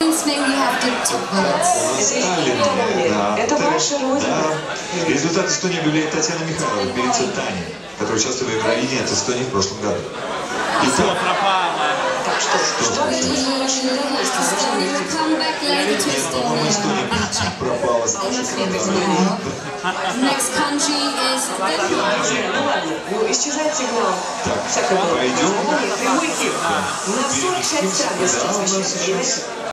Это ваша родина. Да. Результат Эстонии объявляет Татьяна Михайлова перед Тани, которая участвовала в Евровидении от Эстонии в прошлом году. И все пропало. Так что по-моему, Эстония пропала. Ну ладно, исчезает сигнал. Так, пойдем. Прямой эфир. На 46 стран, если честно.